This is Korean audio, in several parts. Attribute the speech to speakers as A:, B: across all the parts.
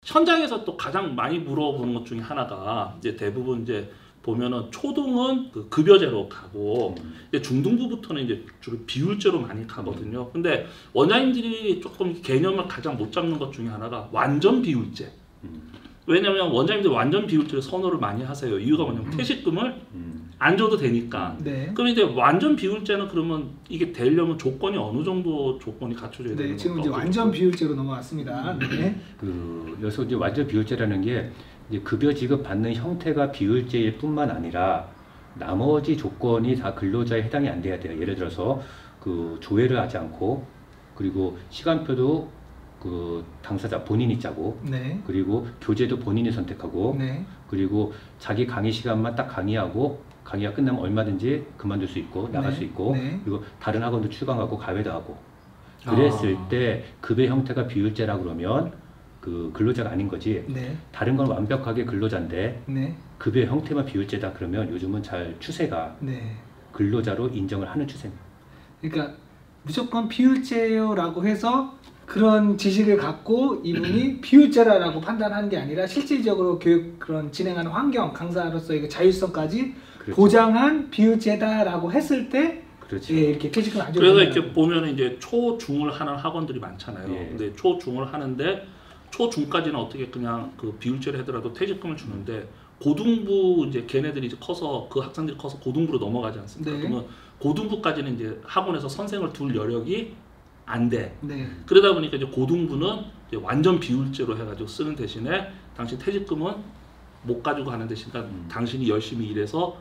A: 현장에서 또 가장 많이 물어보는 것 중에 하나가 이제 대부분 이제 보면은 초등은 그 급여제로 가고 이제 중등부부터는 이제 주로 비율제로 많이 가거든요. 근데 원장님들이 조금 개념을 가장 못 잡는 것 중에 하나가 완전 비율제. 왜냐면 원장님들 완전 비율제를 선호를 많이 하세요. 이유가 뭐냐면 퇴직금을 안 줘도 되니까.
B: 네.
A: 그럼 이제 완전 비율제는 그러면 이게 되려면 조건이 어느 정도 조건이 갖춰져야 되는
B: 네, 지금
A: 건가?
B: 이제 완전 비율제로 넘어왔습니다. 네.
C: 여기서 이제 완전 비율제라는 게 이제 급여 지급 받는 형태가 비율제일 뿐만 아니라 나머지 조건이 다 근로자에 해당이 안 돼야 돼요. 예를 들어서 그 조회를 하지 않고, 그리고 시간표도 그 당사자 본인이 짜고,
B: 네.
C: 그리고 교재도 본인이 선택하고,
B: 네.
C: 그리고 자기 강의 시간만 딱 강의하고, 강의가 끝나면 얼마든지 그만둘 수 있고 나갈
B: 네.
C: 수 있고,
B: 네.
C: 그리고 다른 학원도 출강하고 가외도 하고. 그랬을 때 급여 형태가 비율제라 그러면 그 근로자가 아닌 거지.
B: 네.
C: 다른 건 완벽하게 근로자인데
B: 네.
C: 급여 형태만 비율제다 그러면 요즘은 잘 추세가
B: 네.
C: 근로자로 인정을 하는 추세입니다.
B: 그러니까 무조건 비율제요라고 해서 그런 지식을 갖고 이분이 비율제라고 판단하는 게 아니라 실질적으로 교육 그런 진행하는 환경, 강사로서의 그 자율성까지
C: 그렇죠.
B: 보장한 비율제다라고 했을 때
C: 그렇죠.
B: 예, 이렇게 퇴직금 안 줘도
A: 그래서
B: 되나요?
A: 이렇게 보면 이제 초중을 하는 학원들이 많잖아요.
C: 예.
A: 근데 초중을 하는데 초중까지는 어떻게 그냥 그 비율제를 하더라도 퇴직금을 주는데 고등부 이제 걔네들이 이제 커서 그 학생들이 커서 고등부로 넘어가지 않습니까?
B: 네.
A: 그러면 고등부까지는 이제 학원에서 선생을 둘 여력이 안 돼.
B: 네.
A: 그러다 보니까 이제 고등부는 이제 완전 비율제로 해가지고 쓰는 대신에 당신 퇴직금은 못 가지고 가는 대신 당신이 열심히 일해서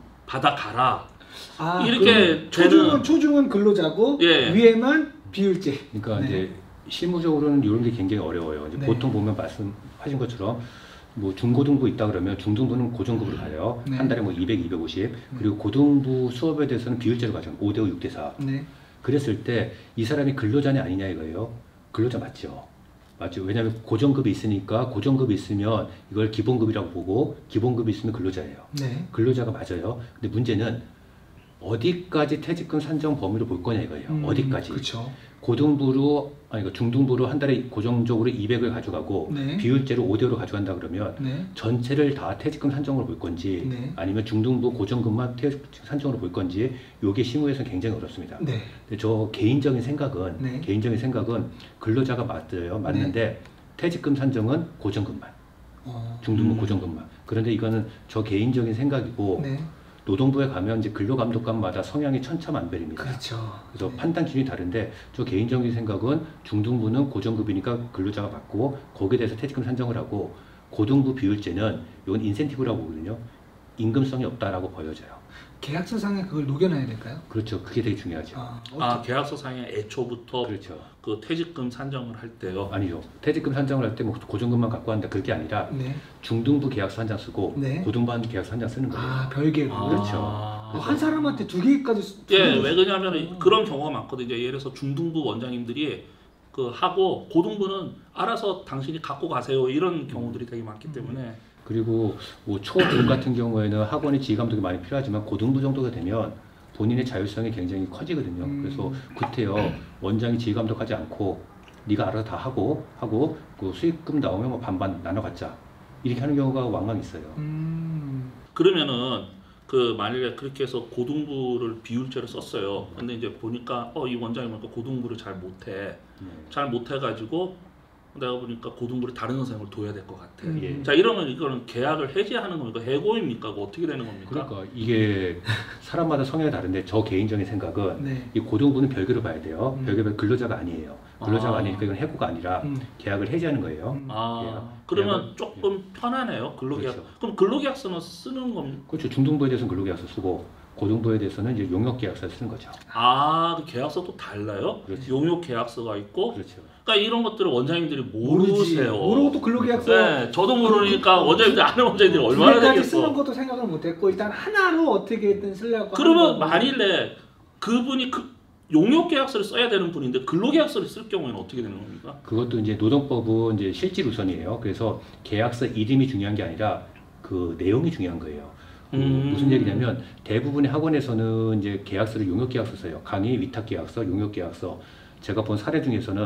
A: 받아가라.
B: 아,
A: 이렇게
B: 초중은 근로자고
A: 예.
B: 위에만 비율제.
C: 그러니까
B: 네.
C: 이제 실무적으로는 이런 게 굉장히 어려워요. 이제
B: 네.
C: 보통 보면 말씀하신 것처럼 뭐 중고등부 있다 그러면 중등부는 고정급으로 가요.
B: 네.
C: 한 달에 뭐 200, 250. 그리고 고등부 수업에 대해서는 비율제로 가죠. 5대5, 6대4.
B: 네.
C: 그랬을 때 이 사람이 근로자냐 아니냐 이거예요. 근로자 맞죠. 맞죠. 왜냐하면 고정급이 있으니까 고정급이 있으면 이걸 기본급이라고 보고 기본급이 있으면 근로자예요.
B: 네.
C: 근로자가 맞아요. 근데 문제는 어디까지 퇴직금 산정 범위로 볼 거냐 이거예요. 어디까지.
B: 그렇죠.
C: 고등부로 아니 그러니까 중등부로 한 달에 고정적으로 200을 가져가고
B: 네.
C: 비율제로 5대5로 가져간다 그러면
B: 네.
C: 전체를 다 퇴직금 산정으로 볼 건지
B: 네.
C: 아니면 중등부 고정급만 퇴직금 산정으로 볼 건지 이게 실무에서는 굉장히 어렵습니다.
B: 네.
C: 근데 저 개인적인 생각은
B: 네.
C: 근로자가 맞아요. 맞는데 퇴직금 산정은 고정급만. 중등부 고정급만. 그런데 이거는 저 개인적인 생각이고
B: 네.
C: 노동부에 가면 이제 근로감독관마다 성향이 천차만별입니다.
B: 그렇죠.
C: 그래서 판단 기준이 다른데 저 개인적인 생각은 중등부는 고정급이니까 근로자가 맞고 거기에 대해서 퇴직금 산정을 하고 고등부 비율제는 이건 인센티브라고 보거든요. 임금성이 없다라고 보여져요.
B: 계약서상에 그걸 녹여놔야 될까요?
C: 그렇죠. 그게 되게 중요하죠.
A: 계약서상에 애초부터
C: 그렇죠.
A: 그 퇴직금 산정을 할 때요.
C: 아니죠. 퇴직금 산정을 할 때 뭐 고정급만 갖고 한다 그게 아니라
B: 네.
C: 중등부 계약서 한 장 쓰고
B: 네.
C: 고등부 한 계약서 한 장 쓰는 거예요.
B: 아, 별개로.
C: 그렇죠.
B: 한 사람한테 두 개까지.
A: 예, 왜 그러냐면 그런 경우가 많거든요. 예를 들어서 중등부 원장님들이 그 하고 고등부는 알아서 당신이 갖고 가세요 이런 경우들이 되게 많기 때문에.
C: 그리고 뭐 초중 같은 경우에는 학원이 지휘감독이 많이 필요하지만 고등부 정도가 되면 본인의 자율성이 굉장히 커지거든요. 그래서 구태여 원장이 지휘감독하지 않고 네가 알아서 다 하고 그 수익금 나오면 뭐 반반 나눠 갖자 이렇게 하는 경우가 왕왕 있어요.
A: 그러면은 그 만약에 그렇게 해서 고등부를 비율제로 썼어요. 근데 이제 보니까 이 원장이 보니까 고등부를 잘 못해가지고 내가 보니까 고등부를 다른 선생님을 둬야 될 것 같아. 자 이러면 이거는 계약을 해지하는 겁니까? 해고입니까? 그거 어떻게 되는 겁니까?
C: 그러니까 이게 사람마다 성향이 다른데 저 개인적인 생각은
B: 네.
C: 이 고등부는 별개로 봐야 돼요. 별개로 근로자가 아니에요. 근로자가 아니니까 이건 해고가 아니라 계약을 해지하는 거예요.
A: 그러면 조금 편하네요. 근로계약.
C: 그렇죠.
A: 그럼 근로계약서는 쓰는 겁니까?
C: 그렇죠. 중등부에 대해서는 근로계약서 쓰고 고등부에 대해서는 이제 용역계약서를 쓰는 거죠.
A: 그 계약서도 달라요?
C: 그렇죠.
A: 용역계약서가 있고.
C: 그렇죠.
A: 그러니까 이런 것들을 원장님들이 모르세요.
B: 모르고 또 근로계약서.
A: 네, 저도 모르니까 원장님들 아는 원장님들이 얼마나
B: 까지
A: 되겠어.
B: 쓰는 것도 생각을 못했고 일단 하나로 어떻게든 쓰려고.
A: 그러면 만일에 그분이 용역계약서를 써야 되는 분인데 근로계약서를 쓸 경우에는 어떻게 되는 겁니까?
C: 그것도 이제 노동법은 이제 실질 우선이에요. 그래서 계약서 이름이 중요한 게 아니라 그 내용이 중요한 거예요. 무슨 얘기냐면 대부분의 학원에서는 이제 계약서를 용역계약서 써요. 강의, 위탁계약서, 용역계약서. 제가 본 사례 중에서는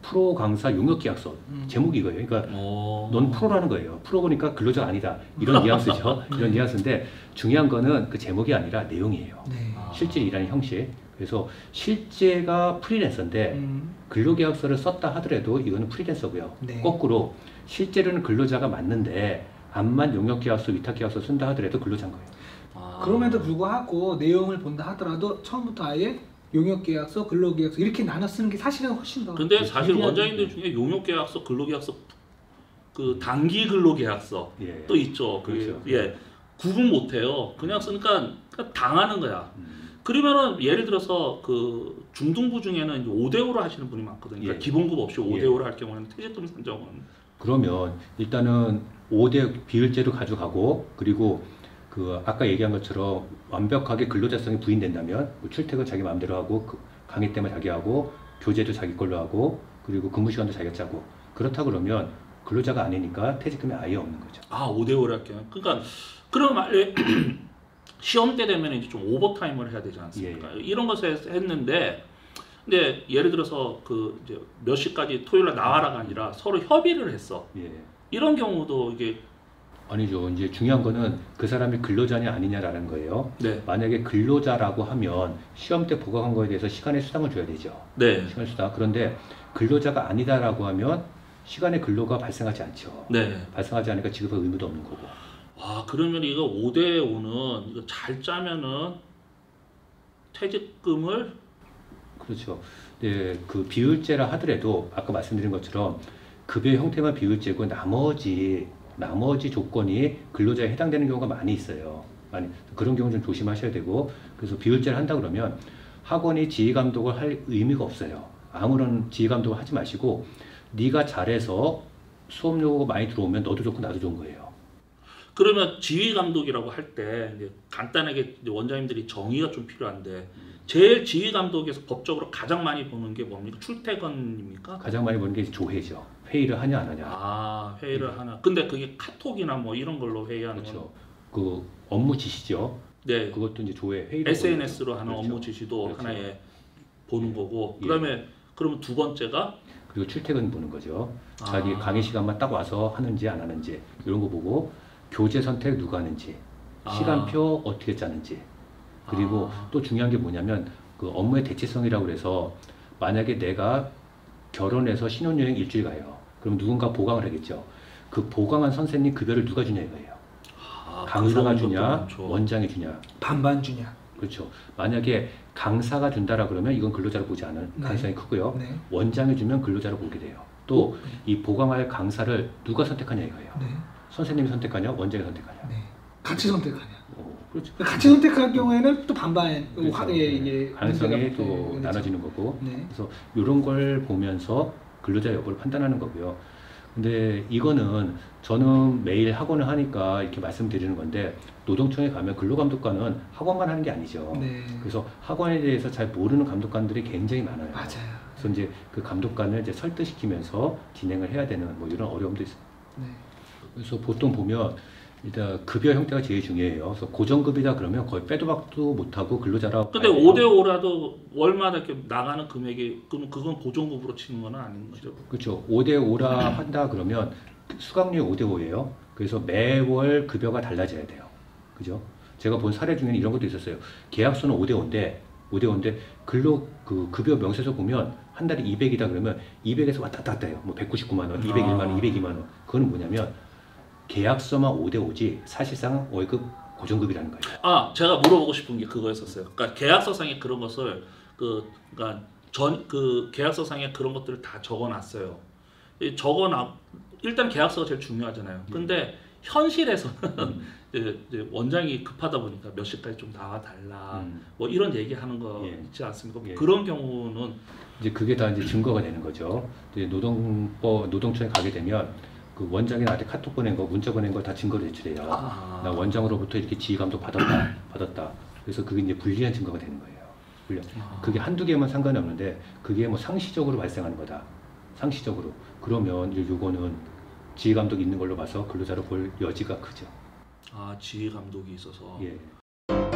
C: 프로 강사 용역 계약서 제목이 이거예요. 그러니까 넌 프로라는 거예요. 프로 보니까 근로자가 아니다. 이런 뉘앙스죠. 이런 뉘앙스인데 중요한 거는 그 제목이 아니라 내용이에요.
B: 네.
C: 실제 일하는 형식. 그래서 실제가 프리랜서인데 근로계약서를 썼다 하더라도 이거는 프리랜서고요.
B: 네.
C: 거꾸로 실제로는 근로자가 맞는데 암만 용역계약서, 위탁계약서 쓴다 하더라도 근로자인 거예요.
B: 그럼에도 불구하고 내용을 본다 하더라도 처음부터 아예 용역계약서, 근로계약서 이렇게 나눠 쓰는 게 사실은 훨씬 더.
A: 근데 사실
B: 유리한-
A: 원장님들 중에 용역계약서, 근로계약서, 그 단기 근로계약서
C: 예.
A: 또 있죠.
C: 그렇죠.
A: 예, 구분 못해요. 그냥 쓰니까 당하는 거야. 그러면은 예를 들어서 그 중등부 중에는 5대5로 하시는 분이 많거든요. 그러니까
C: 예.
A: 기본급 없이
C: 예.
A: 5대5로 할 경우는 퇴직금 산정은
C: 그러면 일단은 5대 비율제로 가져가고 그리고 그 아까 얘기한 것처럼 완벽하게 근로자성이 부인된다면 뭐 출퇴근 자기 마음대로 하고 강의 때문에 자기 하고 교재도 자기 걸로 하고 그리고 근무 시간도 자기가 짜고 그렇다 그러면 근로자가 아니니까 퇴직금이 아예 없는 거죠.
A: 5대5로 할 경우. 그러니까 그럼 만약에 시험 때 되면 이제 좀 오버타임을 해야 되지 않습니까? 이런 것을 했는데 근데 예를 들어서 그 이제 몇 시까지 토요일 날 나와라가 아니라 서로 협의를 했어.
C: 예.
A: 이런 경우도 이게
C: 아니죠. 이제 중요한 거는 그 사람이 근로자냐 아니냐라는 거예요.
A: 네.
C: 만약에 근로자라고 하면 시험 때 부과한 거에 대해서 시간의 수당을 줘야 되죠.
A: 네.
C: 시간의 수당. 그런데 근로자가 아니다라고 하면 시간의 근로가 발생하지 않죠.
A: 네.
C: 발생하지 않으니까 지급할 의무도 없는 거고.
A: 그러면 이거 5대5는 이거 잘 짜면은 퇴직금을
C: 그렇죠. 네, 그 비율제라 하더라도 아까 말씀드린 것처럼 급여 형태만 비율제고 나머지 조건이 근로자에 해당되는 경우가 많이 있어요. 그런 경우 좀 조심하셔야 되고 그래서 비율제를 한다 그러면 학원이 지휘 감독을 할 의미가 없어요. 아무런 지휘 감독을 하지 마시고 네가 잘해서 수업료가 많이 들어오면 너도 좋고 나도 좋은 거예요.
A: 그러면 지휘 감독이라고 할 때 이제 간단하게 이제 원장님들이 정의가 좀 필요한데 제일 지휘 감독에서 법적으로 가장 많이 보는 게 뭡니까? 출퇴근입니까?
C: 가장 많이 보는 게 조회죠. 회의를 하냐 안 하냐.
A: 회의를 하나. 근데 그게 카톡이나 뭐 이런 걸로 회의하는
C: 그렇죠. 그 업무 지시죠.
A: 네.
C: 그것도 이제 조회 회의로
A: SNS로 하는
C: 그렇죠.
A: 업무 지시도
C: 그렇죠.
A: 하나의 보는 거고.
C: 예.
A: 그다음에 그러면 두 번째가
C: 그리고 출퇴근 보는 거죠. 자기 강의 시간만 딱 와서 하는지 안 하는지 이런 거 보고 교재 선택 누가 하는지 시간표 어떻게 짜는지 그리고 또 중요한 게 뭐냐면 그 업무의 대체성이라고 그래서 만약에 내가 결혼해서 신혼여행 일주일 가요. 그럼 누군가 보강을 하겠죠. 그 보강한 선생님 급여를 누가 주냐 이거예요. 강사가
A: 그런
C: 주냐
A: 것도 많죠.
C: 원장이 주냐.
B: 반반 주냐.
C: 그렇죠. 만약에 강사가 준다라 그러면 이건 근로자로 보지 않을
B: 네.
C: 가능성이 크고요.
B: 네.
C: 원장이 주면 근로자로 보게 돼요. 또 이 보강할 강사를 누가 선택하냐 이거예요.
B: 네.
C: 선생님이 선택하냐 원장이 선택하냐.
B: 네. 같이 선택하냐.
C: 그렇죠.
B: 같이 선택할 경우에는 또 반반
C: 그렇죠. 가능성이 또 나눠지는 거고.
B: 네.
C: 그래서 이런 걸 보면서 근로자 여부를 판단하는 거고요. 근데 이거는 저는 매일 학원을 하니까 이렇게 말씀드리는 건데 노동청에 가면 근로감독관은 학원만 하는 게 아니죠.
B: 네.
C: 그래서 학원에 대해서 잘 모르는 감독관들이 굉장히 많아요.
B: 맞아요.
C: 그래서 이제 그 감독관을 이제 설득시키면서 진행을 해야 되는 뭐 이런 어려움도 있어요.
B: 네.
C: 그래서 보통 보면 일단 급여 형태가 제일 중요해요. 그래서 고정급이다 그러면 거의 빼도 박도 못하고 근로자라고.
A: 근데 5대5라도 월마다 이렇게 나가는 금액이 그럼 그건 고정급으로 치는 건 아닌 거죠.
C: 그렇죠. 5대5라 한다 그러면 수강료이 5대5예요. 그래서 매월 급여가 달라져야 돼요. 그죠? 제가 본 사례 중에는 이런 것도 있었어요. 계약서는 5대5인데 근로 그 급여 명세서 보면 한 달에 200이다 그러면 200에서 왔다 갔다 해요. 뭐 199만 원, 201만 원, 202만 원. 그거는 뭐냐면 계약서만 5대5지 사실상 월급 고정급이라는 거예요.
A: 제가 물어보고 싶은 게 그거였었어요. 그러니까 계약서상에 그런 것을 그러니까 그 계약서상에 그런 것들을 다 적어놨어요. 일단 계약서가 제일 중요하잖아요. 근데 현실에서는 이제 원장이 급하다 보니까 몇 시까지 좀 나와달라 뭐 이런 얘기하는 거
C: 예.
A: 있지 않습니까?
C: 예.
A: 그런 경우는
C: 이제 그게 다 이제 증거가 되는 거죠. 이제 노동청에 가게 되면 그 원장이 나한테 카톡 보낸 거, 문자 보낸 걸 다 증거로 제출해요. 나 원장으로부터 이렇게 지휘 감독 받았다. 그래서 그게 이제 불리한 증거가 되는 거예요. 불리한. 그게 한두 개만 상관이 없는데 그게 뭐 상시적으로 발생하는 거다. 상시적으로. 그러면 이제 요거는 지휘 감독이 있는 걸로 봐서 근로자로 볼 여지가 크죠.
A: 지휘 감독이 있어서
C: 예.